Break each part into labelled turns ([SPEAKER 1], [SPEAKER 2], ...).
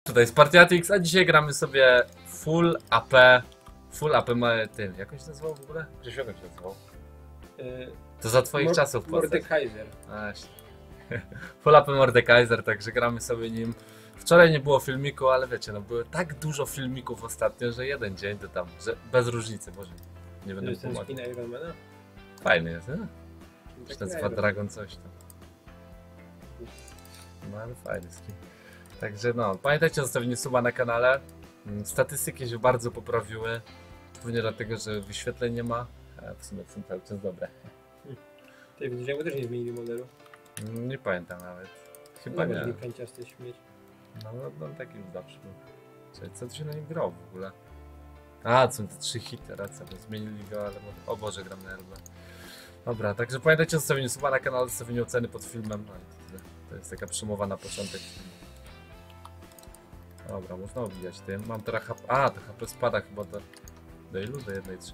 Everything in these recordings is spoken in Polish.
[SPEAKER 1] Tutaj jest Partiatix, a dzisiaj gramy sobie full AP. Full AP ma tym. Jak on się nazywał w ogóle? Grzesiu, jak on się nazywał? To za twoich czasów postać.
[SPEAKER 2] Mordekaiser.
[SPEAKER 1] Full AP Mordekaiser, także gramy sobie nim. Wczoraj nie było filmiku, ale wiecie, no było tak dużo filmików ostatnio, że jeden dzień to tam, że bez różnicy, może nie będę
[SPEAKER 2] Ten
[SPEAKER 1] pomagał.
[SPEAKER 2] skin Ironmana?
[SPEAKER 1] Fajny jest, nie? Się
[SPEAKER 2] Tak
[SPEAKER 1] nazywa
[SPEAKER 2] Iron.
[SPEAKER 1] Dragon coś tam. No ale fajny skin. Także no, pamiętajcie o zostawieniu suba na kanale. Statystyki się bardzo poprawiły. Głównie dlatego, że wyświetleń nie ma. A w sumie są cały czas dobre.
[SPEAKER 2] Tej widziałem, też nie zmienili modelu.
[SPEAKER 1] Nie pamiętam nawet. Chyba nie.
[SPEAKER 2] Nie kanciasty śmieć.
[SPEAKER 1] No taki już zawsze był. Czyli co tu się na nim grało w ogóle? A, to są te 3 hity, racja, bo zmienili go, ale... O Boże, gram na RB. Dobra, także pamiętajcie o zostawieniu suba na kanale, zostawieniu oceny pod filmem. No i to tyle. To jest taka przemowa na początek filmu. Dobra, można obijać tym. Mam teraz HP. A, to HP spada chyba do ilu? Do 1/3?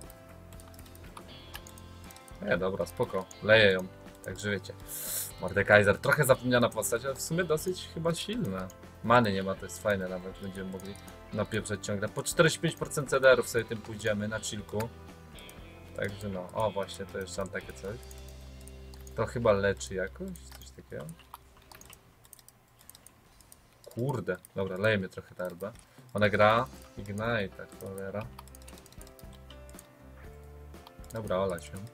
[SPEAKER 1] Nie, dobra, spoko. Leję ją. Także wiecie. Mordekaiser. Trochę zapomniana postać, ale w sumie dosyć chyba silna. Many nie ma, to jest fajne nawet. Będziemy mogli napieprzać ciągle. Po 45% CDR-ów sobie tym pójdziemy na chillku. Także no. O, właśnie, to jeszcze mam takie coś. To chyba leczy jakoś? Coś takiego. Kurde, dobra, lejemy trochę tarbę. Ona gra Ignite, tak cholera. Dobra, olać ją.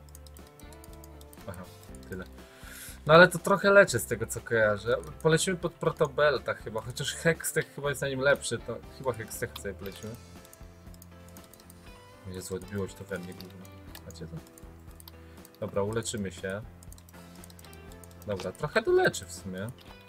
[SPEAKER 1] Aha, tyle. No ale to trochę leczy z tego co kojarzę. Polecimy pod Protobelta chyba, chociaż Hextech chyba jest na nim lepszy, to chyba Hextech sobie polecimy. Jezu, odbiło się to we mnie głównie. Macie to? Dobra, uleczymy się. Dobra, trochę to leczy w sumie.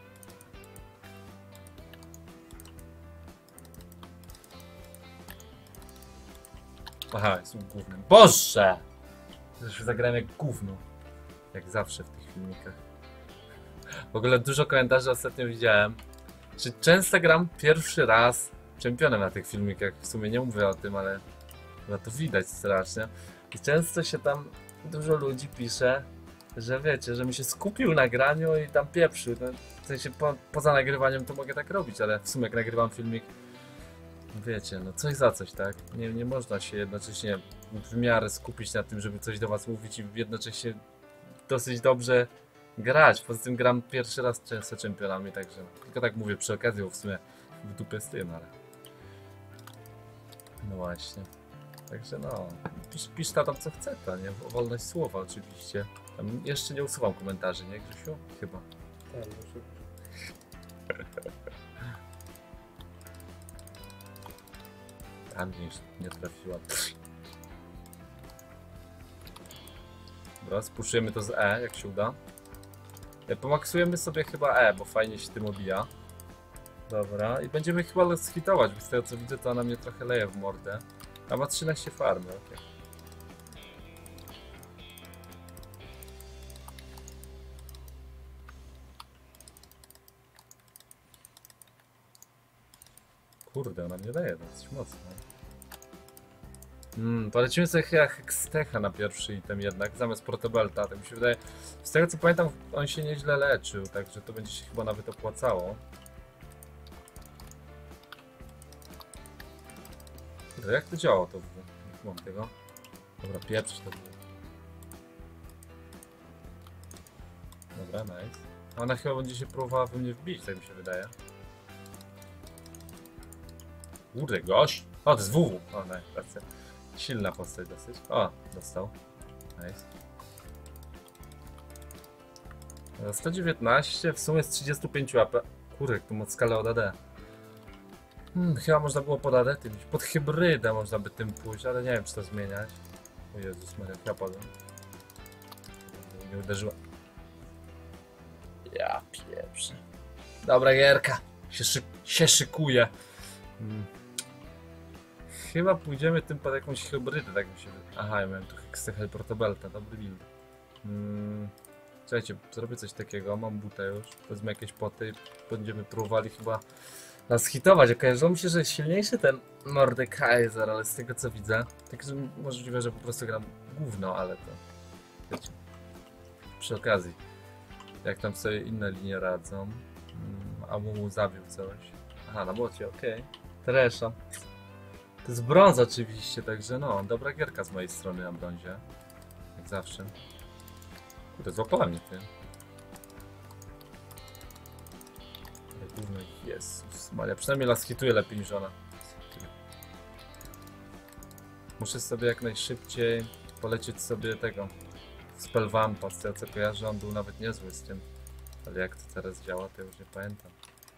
[SPEAKER 1] Aha, jest głównym. Boże! Zresztą zagrałem jak gówno. Jak zawsze w tych filmikach. W ogóle dużo komentarzy ostatnio widziałem. Czy często gram pierwszy raz czempionem na tych filmikach? W sumie nie mówię o tym, ale chyba to widać strasznie. I często się tam dużo ludzi pisze, że wiecie, że mi się skupił na graniu i tam pieprzył. No, w sensie poza nagrywaniem to mogę tak robić, ale w sumie jak nagrywam filmik, wiecie, no coś za coś, tak? Nie można się jednocześnie w miarę skupić na tym, żeby coś do was mówić i jednocześnie dosyć dobrze grać. Poza tym gram pierwszy raz często czempionami, także no, tylko tak mówię przy okazji, bo w sumie w dupie z tym, ale... No właśnie. Także no, pisz tam co chce, to nie? Wolność słowa oczywiście. Tam jeszcze nie usuwam komentarzy, nie Grzesiu? Chyba.
[SPEAKER 2] Tak, muszę.
[SPEAKER 1] Tam gdzieś nie trafiła. Dobra, spuszczujemy to z E, jak się uda. Pomaksujemy sobie chyba E, bo fajnie się tym obija. Dobra, i będziemy chyba hitować, bo z tego co widzę to ona mnie trochę leje w mordę. A ma 13 farmy, okej. Kurde, ona mnie daje dosyć mocno. Polecimy sobie chyba Hextecha na pierwszy item jednak, zamiast Protobelta, tak mi się wydaje. Z tego co pamiętam, on się nieźle leczył, także to będzie się chyba nawet opłacało. Kurde, jak to działa to w ogóle? Nie mam tego. Dobra, pieprz to było. Dobra, nice. Ona chyba będzie się próbowała we mnie wbić, tak mi się wydaje. Kurde, gość! O, to jest WW! O, nie, racja. Silna postać dosyć. O, dostał. Nice. 119, w sumie z 35 AP. Kurde, jak to ma skalę od AD. Chyba można było pod AD tym iść. Pod hybrydę można by tym pójść, ale nie wiem czy to zmieniać. O Jezus Maria, ja padłem. Nie uderzyła. Ja pieprzę. Dobra gierka. Się szykuje. Chyba pójdziemy tym pod jakąś hybrydę, tak mi się wydaje. Aha, ja miałem tu Hextech Protobelta, dobry build. Słuchajcie, zrobię coś takiego, mam butę już, wezmę jakieś poty i będziemy próbowali chyba nas hitować. Okazało mi się, że jest silniejszy ten Mordekaiser, ale z tego co widzę, także możliwe, że po prostu gram gówno, ale to wiecie, przy okazji, jak tam sobie inne linie radzą, a mu zabił coś. Aha, na bocie, okej. Tresza. To jest brąz oczywiście, także no, dobra gierka z mojej strony na brązie. Jak zawsze. Kurde, złapała mnie ty. Ale gówno, Jezus Maria, przynajmniej las hituje lepiej niż ona. Muszę sobie jak najszybciej polecieć sobie tego Spellvampa, z tego co kojarzę, on był nawet niezły z tym. Ale jak to teraz działa, to już nie pamiętam.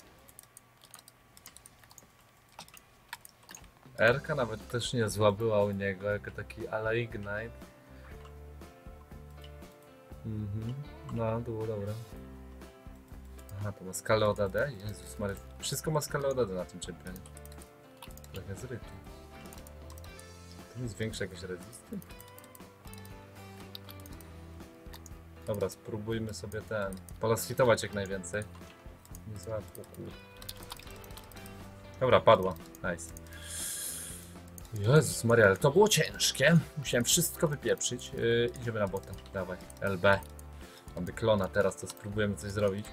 [SPEAKER 1] Erka nawet też niezła była u niego, jako taki ala Ignite. No, to było dobre. Aha, to ma skalę od AD? Jezus Maria, wszystko ma skalę od AD na tym championie. Trochę zrytu. To jest większe jakieś rezisty? Dobra, spróbujmy sobie ten... polasfitować jak najwięcej. Nie złapło, kurde. Dobra, padła. Nice. Jezus Maria, ale to było ciężkie. Musiałem wszystko wypieprzyć. Idziemy na bota. Dawaj, LB. Mamy klona teraz, to spróbujemy coś zrobić.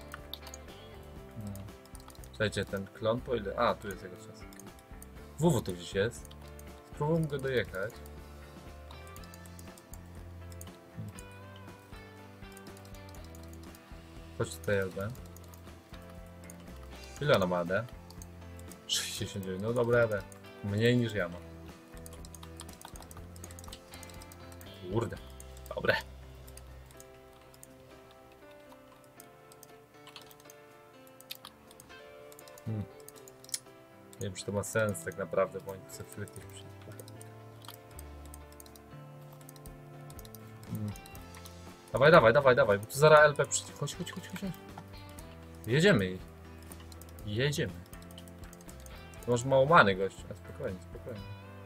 [SPEAKER 1] Słuchajcie, ten klon po ile... A, tu jest jego czas. WW tu gdzieś jest. Spróbujmy go dojechać. Chodź tutaj LB. Ile ona ma AD? 69, no dobra AD. Mniej niż ja mam. Kurde. Dobre. Nie wiem, czy to ma sens tak naprawdę, bo oni chcą chwilę ktoś przyjdzie. Dawaj, dawaj, dawaj, dawaj, bo tu zaraz LP przyjdzie. Chodź, chodź, chodź, chodź. Jedziemy ich. Jedziemy. To masz mało many, gościu. A spokojnie, spokojnie.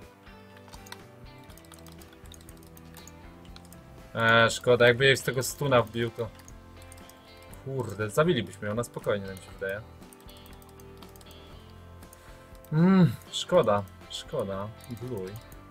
[SPEAKER 1] Szkoda, jakby jej z tego stuna wbił, to... Kurde, zabilibyśmy ją na spokojnie, nam się wydaje. Szkoda, szkoda. Bluj.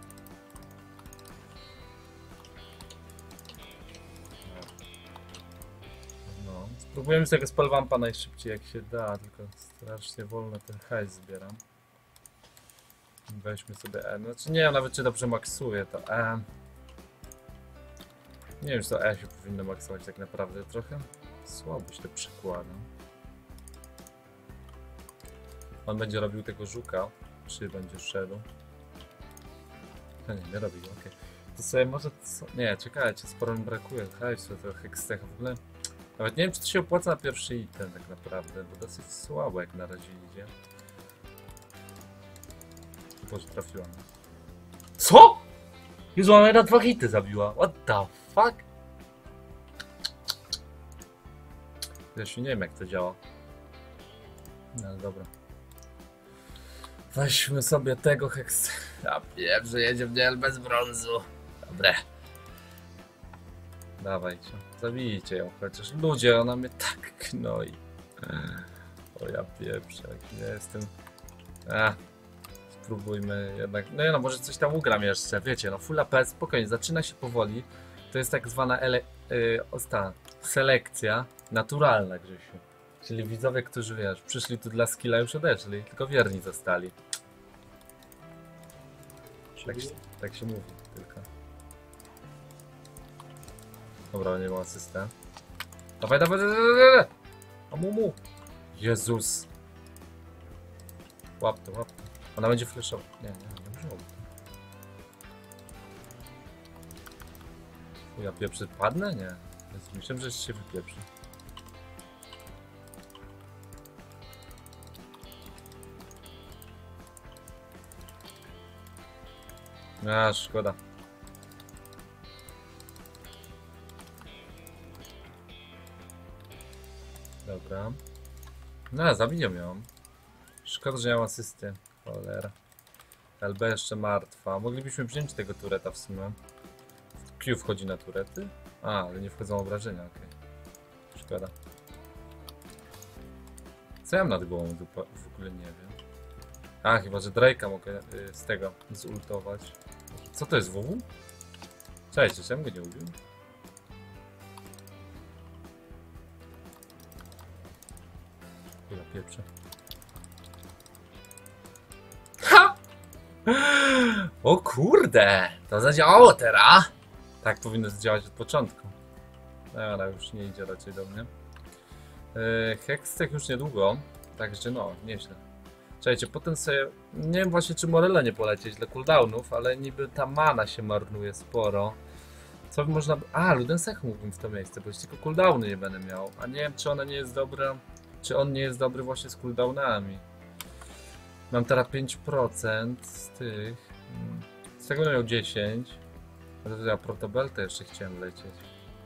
[SPEAKER 1] No, spróbujemy z tego Spellvampa najszybciej jak się da, tylko strasznie wolno ten hajs zbieram. Weźmy sobie E. Znaczy nie wiem nawet czy dobrze maksuję to E. Nie wiem, czy to E się powinno maksować tak naprawdę trochę. Słabo się to przekłada. On będzie robił tego żuka, czy będzie szedł. No nie robi go, okej. To sobie może... Co? Nie, czekajcie, sporo mi brakuje. Hajsu, to hextecha w ogóle. Nawet nie wiem, czy to się opłaca na pierwszy item tak naprawdę, bo dosyć słabo jak na razie idzie. Boże, trafiłam. Co?! Jezu, ona na 2 hity zabiła. What the fuck? Ja się nie wiem jak to działa. No ale dobra. Weźmy sobie tego heks... Ja wiem, że jedzie w niel bez brązu. Dobre. Dawajcie. Zabijcie ją chociaż. Ludzie, ona mnie tak knoi. O ja pieprzę, jak nie jestem... Spróbujmy jednak... No ja no, może coś tam ugram jeszcze, wiecie, no full AP, spokojnie, zaczyna się powoli. To jest tak zwana selekcja naturalna, Grzesiu. Czyli widzowie, którzy wiesz, przyszli tu dla skilla już odeszli, tylko wierni zostali. Tak się mówi tylko. Dobra, nie ma asystę. Dawaj, dawaj, dawaj! Amumu! Jezus! Łap to, łap to. Ona będzie flashować. Nie wziął. Ja pieprzy padnę? Nie. Myślałem, że się wypieprzy. Szkoda. Dobra. No, zabiję ją. Szkoda, że miał asystę. Cholera. LB jeszcze martwa. Moglibyśmy wziąć tego tureta w sumie. Q wchodzi na turety? Ale nie wchodzą obrażenia, okej. Szkoda. Co ja mam nad głową w ogóle nie wiem. Chyba, że Drake'a mogę z tego zultować. Co to jest WW? Cześć, czemu go nie ubił? Ja pieprzę. O kurde, to zadziałało teraz. Tak powinno zadziałać od początku. No, ale już nie idzie raczej do mnie. Hextech już niedługo, także no, nieźle. Czekajcie, potem sobie... Nie wiem właśnie, czy Morella nie polecieć dla cooldownów, ale niby ta mana się marnuje sporo. Co by można... A, Ludensech mógłbym w to miejsce, bo już tylko cooldowny nie będę miał. A nie wiem, czy ona nie jest dobra... Czy on nie jest dobry właśnie z cooldownami. Mam teraz 5% z tych... Z tego miał 10. Ale to ja protobeltę jeszcze chciałem lecieć.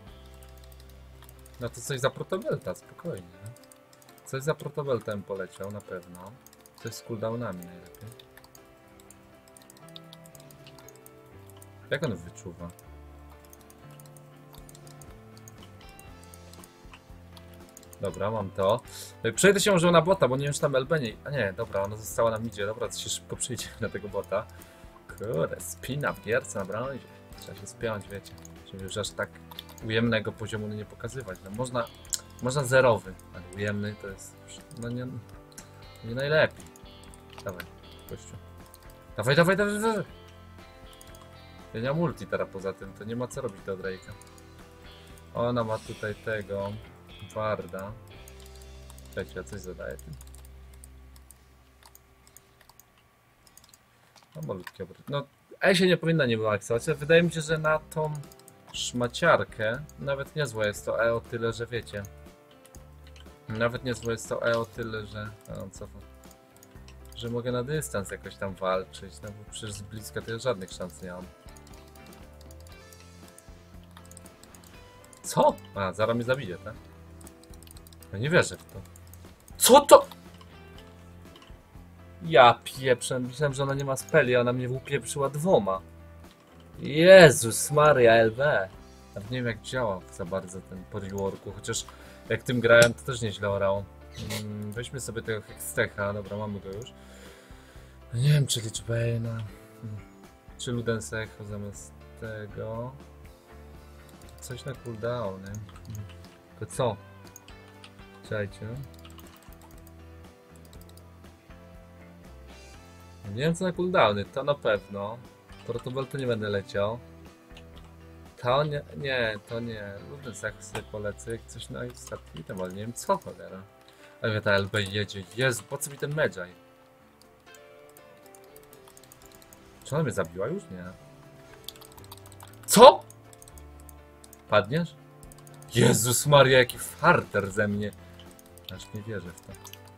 [SPEAKER 1] No to coś za protobelta, spokojnie. Coś za protobeltem poleciał, na pewno. Coś z cooldownami najlepiej. Jak on wyczuwa? Dobra, mam to. Przejdę się może na bota, bo nie wiem, czy tam LB nie... A nie, dobra, ona została na midzie. Dobra, to się szybko przejdziemy na tego bota. Kurde, spina w gierce na brązie. Trzeba się spiąć, wiecie. Żeby już aż tak ujemnego poziomu nie pokazywać. No można zerowy, ale ujemny to jest... No nie najlepiej. Dawaj, gościu. Dawaj, dawaj, dawaj, dawaj. Ja nie mam multi teraz poza tym, to nie ma co robić do Drake'a. Ona ma tutaj tego... Warda. Czekajcie, ja coś zadaję tym. No malutki obrót. No, się nie powinna nie wymaksować, ale wydaje mi się, że na tą szmaciarkę nawet niezłe jest to o tyle, że wiecie. Nawet niezłe jest to o tyle, że... Że mogę na dystans jakoś tam walczyć, no bo przecież z bliska to ja żadnych szans nie mam. Co? A, zaraz mnie zabije, tak? Ja nie wierzę w to. Co to? Ja pieprzę, myślałem, że ona nie ma speli, a ona mnie upieprzyła 2. Jezus Maria LB. Nawet nie wiem, jak działa za bardzo ten po reworku, chociaż jak tym grałem, to też nieźle orało. Weźmy sobie tego Hextecha, dobra, mamy go już. Nie wiem, czy Lichbane'a, czy Ludensecha zamiast tego. Coś na cooldown, nie? To co? Czekajcie. Nie wiem co na cooldowny, to na pewno. Protobel to nie będę leciał. To nie, to nie. Ludensech sobie polecę, jak coś na ostatni temat, ale nie wiem co cholera. Ale ta LB jedzie, Jezu, po co mi ten Medjay? Czy ona mnie zabiła już? Nie. Co? Padniesz? Jezus Maria, jaki farter ze mnie. Aż nie wierzę w to.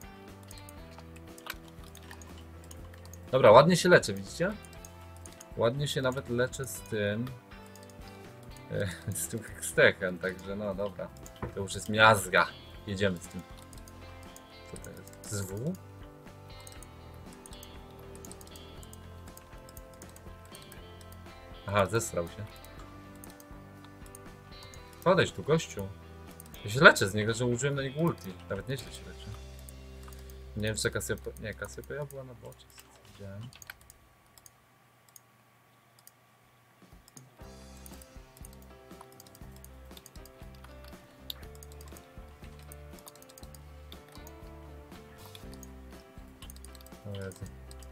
[SPEAKER 1] Dobra, ładnie się leczę, widzicie? Ładnie się nawet leczę z tym... z tym Hextechem, także no dobra. To już jest miazga. Jedziemy z tym. Co to jest? Z W? Aha, zesrał się. Podejdź tu, gościu. Ja się leczę z niego, że użyłem na niego ulti. Nawet nieźle się leczę. Nie wiem, czy Cassiopeia... Nie, Cassiopeia była na bocie, co widziałem. O Jezu.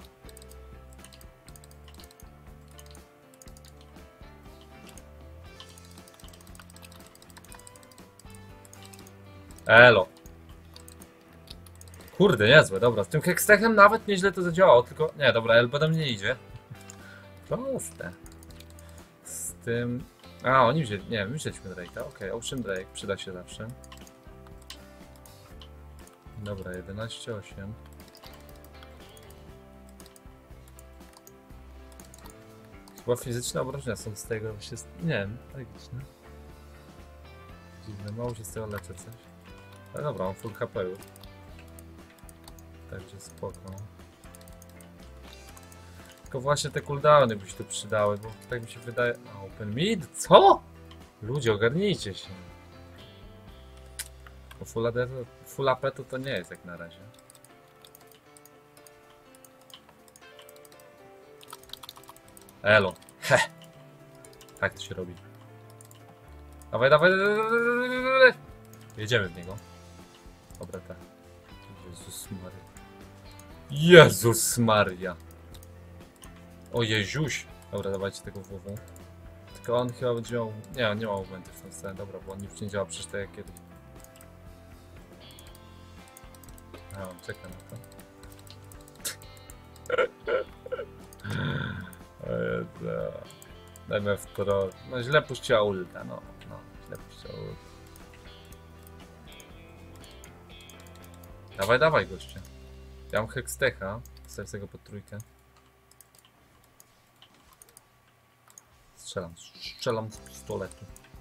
[SPEAKER 1] Elo. Kurde, niezłe, dobra. Z tym Hextechem nawet nieźle to zadziałało, tylko... Nie, dobra, LB do mnie idzie. Proste. Z tym... A, oni wzięli... Nie, my wzięliśmy Drake'a. Okej, Ocean Drake przyda się zawsze. Dobra, 11-8. Chyba fizyczne obrażenia są z tego, że się... Nie wiem, tragiczne. Dziwne, mało się z tego leczę coś. Ale dobra, mam full HP już. Także spoko. Tylko właśnie te cooldowny by się tu przydały, bo tak mi się wydaje... A, open mid? Co? Ludzie, ogarnijcie się. Bo full AP to nie jest jak na razie. Elo. Heh. Tak to się robi. Dawaj, dawaj, dawaj. Jedziemy w niego. Dobra, tak. Jezus Maria. Jezus Maria. O Jeziuś! Dobra, dawajcie tego WW. Tylko on chyba będzie miał... Nie, on nie ma momentu w tą stronę. Dobra, bo on już nie działa przecież tak jak kiedyś. A, on czeka na to. Dajmy w to. No źle puściła ulta, no źle puściła ulta. Dawaj, dawaj goście. Ja mam Hextecha, stawię sobie go pod trójkę. Strzelam z pistoletu.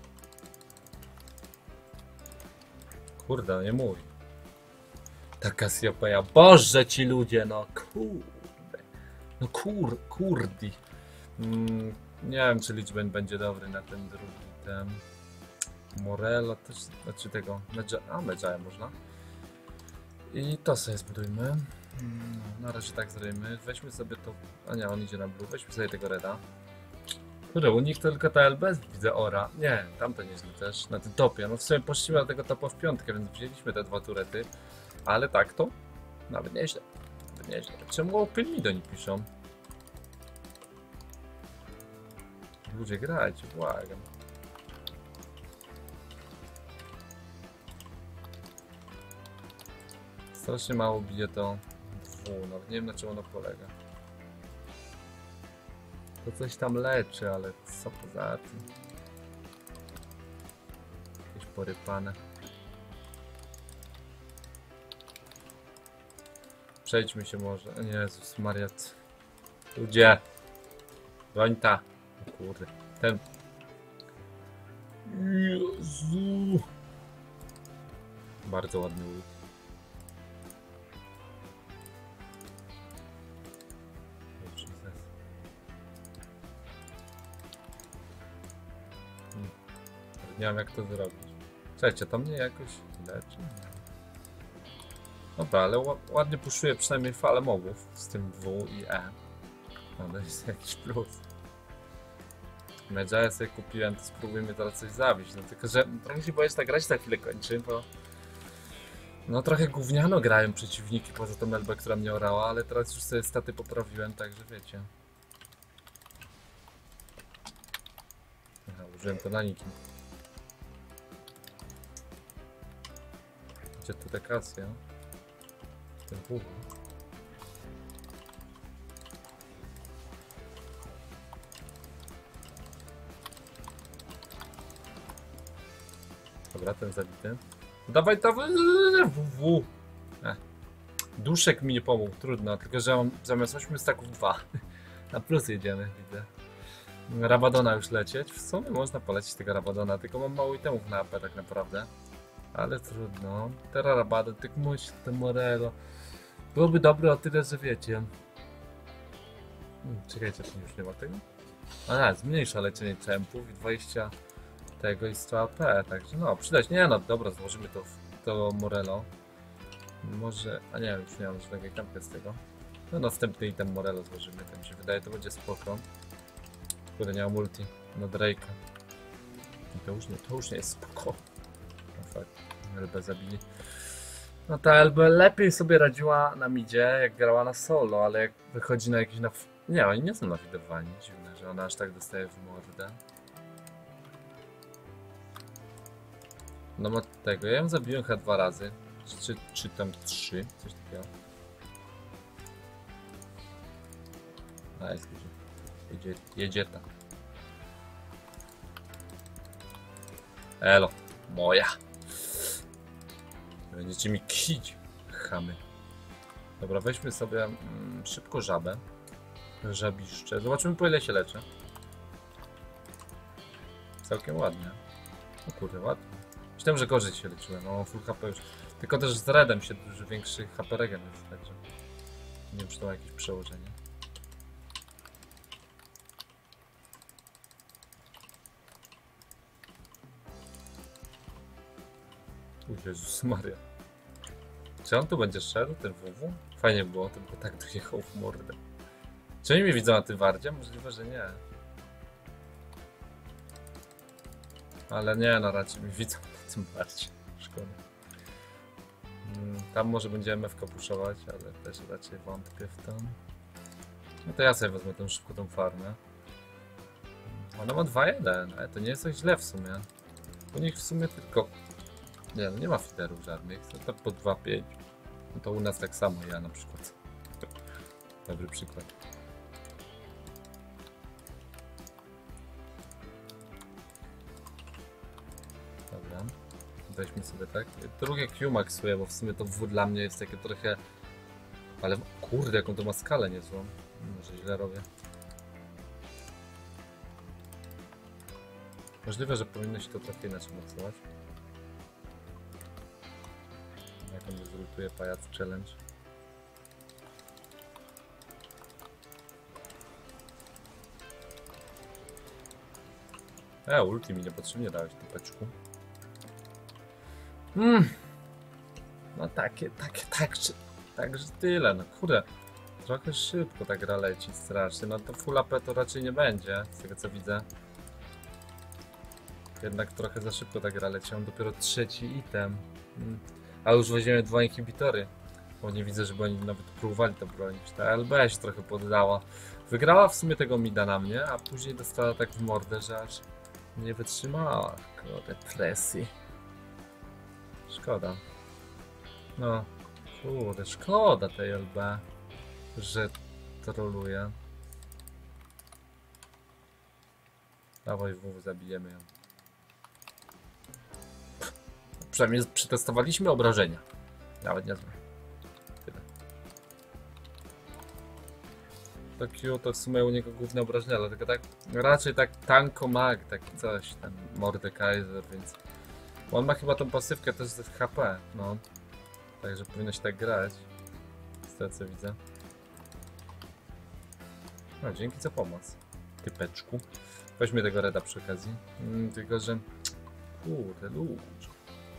[SPEAKER 1] Kurde, nie mój. Ta Cassiopeia, boże ci ludzie, no kurde. No kurdi. Nie wiem, czy liczben będzie dobry na ten drugi ten. Morello też, znaczy tego, Medjaya można. I to sobie zbudujmy. No, na razie tak zrobimy. Weźmy sobie to, a nie, on idzie na blue, weźmy sobie tego reda. Kurde, u nich tylko ta LB widzę ora. Nie, tamto nieźle też, na tym topie. No w sumie poszliśmy na tego topa w piątkę, więc wzięliśmy te dwa turety. Ale tak to, nawet nieźle. Nawet nieźle. Czemu Open mi do nich piszą? Ludzie, grajcie, błagam. Strasznie mało bije to W, no nie wiem na czym ono polega. To coś tam leczy, ale co poza tym? Jakieś porypane. Przejdźmy się może. Jezus Mariat. Ludzie! Brońta! O kurde. Ten. Jezu! Bardzo ładny ult. Nie wiem jak to zrobić. Słuchajcie, to mnie jakoś leczy. Dobra, ale ładnie puszuje przynajmniej falę mobów z tym W i E. No to jest jakiś plus. Medjaya sobie kupiłem, to spróbujmy teraz coś zabić. No tylko, że trochę się boję, że ta gra się za chwilę kończy, bo... No trochę gówniano grają przeciwniki poza tą LB, która mnie orała, ale teraz już sobie staty poprawiłem, także wiecie. Aha, użyłem to na nikim. Gdzie tu ta Cassia? Ten WW. Dobra, ten zabity. Dawaj, dawaj, WW. Duszek mi nie pomógł, trudno, tylko że on zamiast 8 staków 2. Na plus jedziemy, widzę. Rabadona już lecieć. W sumie można polecić tego Rabadona, tylko mam mało itemów na AP tak naprawdę. Ale trudno. Teraz Rabadon, tylko myśl, ten Morello. Byłoby dobre o tyle, że wiecie. Czekajcie, czy już nie ma tego? A, zmniejsza leczenie czempów i 20 tego i 100 AP, także no, przydać. Nie no, dobra, złożymy to Morello. Może, a nie, już nie mam żadnego itemka z tego. No następny item Morello złożymy, tak mi się wydaje, to będzie spoko. Kurde, nie mam multi na Drake'a. To już nie jest spoko. No fakt, LB zabili. No ta LB lepiej sobie radziła na midzie, jak grała na solo, ale jak wychodzi na jakiś Nie, oni nie są nawidowani, dziwne, że ona aż tak dostaje w mordę. No ma tego, ja ją zabiłem chyba 2 razy. Czy tam 3, coś takiego. Nice, jedzie ta. Elo, moja. Będziecie mi kić, chamy. Dobra, weźmy sobie szybko żabę. Żabiszcze. Zobaczymy po ile się leczę. Całkiem ładnie. O kurde, ładnie. Myślałem, że gorzej się leczyłem. No, full HP już. Tylko też z redem się dużo większy HP regen jest, także nie wiem, czy to ma jakieś przełożenie. Jezus Maria. Czy on tu będzie szedł, ten WW? Fajnie było, tylko tak dojechał w mordę. Czy oni mnie widzą na tym wardzie? Możliwe, że nie. Ale nie, no raczej mnie widzą na tym wardzie. Szkoda. Tam może będzie MFK puszować, ale też raczej wątpię w to. No to ja sobie wezmę tą szybko tą farmę. Ona ma 2-1, ale to nie jest tak źle w sumie. U nich w sumie tylko... Nie, no nie ma fiderów żadnych, to po 2-5. No to u nas tak samo, ja na przykład. Dobry przykład. Dobra. Weźmy sobie tak. Drugie Q maxuję, bo w sumie to W dla mnie jest takie trochę... Ale kurde, jaką to ma skalę niezłą. Może źle robię. Możliwe, że powinno się to trochę inaczej mocować. Jak on zrutuje pajac challenge. Ulti mi niepotrzebnie dałeś, typeczku. No także tyle, no kurde. Trochę szybko ta gra leci strasznie, no to full AP to raczej nie będzie, z tego co widzę. Jednak trochę za szybko ta gra leci, mam dopiero 3. item. A już weźmiemy 2 inhibitory. Bo nie widzę, żeby oni nawet próbowali to bronić. Ta LB się trochę poddała. Wygrała w sumie tego mida na mnie, a później dostała tak w mordę, że aż nie wytrzymała. Kurde, presji. Szkoda. No, kurde, szkoda tej LB, że troluje. Dawaj WW, zabijemy ją. Przynajmniej przetestowaliśmy obrażenia. Nawet niezłe. Tyle. To Q to w sumie u niego główne obrażenia, dlatego tak raczej tak tanko mag, taki coś, ten Mordekaiser, więc... Bo on ma chyba tą pasywkę też z HP, no. Także powinno się tak grać. Z tego co widzę. No, dzięki za pomoc. Typeczku. Weźmy tego reda przy okazji. Tylko, że... Kurde, ludź.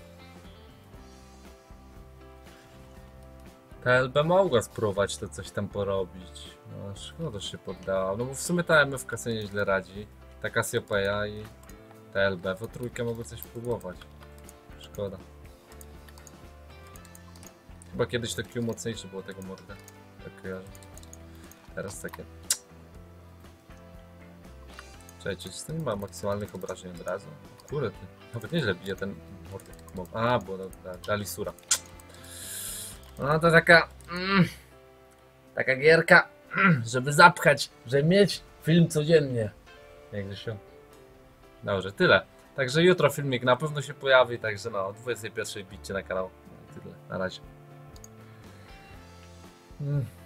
[SPEAKER 1] Ta LB mogła spróbować to coś tam porobić. No, szkoda, że się poddała. No bo w sumie ta MF sobie nieźle radzi. Ta Cassiopeia i ta LB. W trójkę mogły coś próbować. Szkoda. Chyba kiedyś to Q mocniejsze było tego morda. Tak kojarzę. Teraz takie. Czekajcie, czy to nie ma maksymalnych obrażeń od razu? Kurde, ty. Nawet nieźle bije ten mordy. A, bo ta Lisura. No to taka... taka gierka, żeby zapchać, żeby mieć film codziennie. Jak się... Dobrze, tyle. Także jutro filmik na pewno się pojawi, także no o 21:00 bijcie na kanał. Tyle, na razie.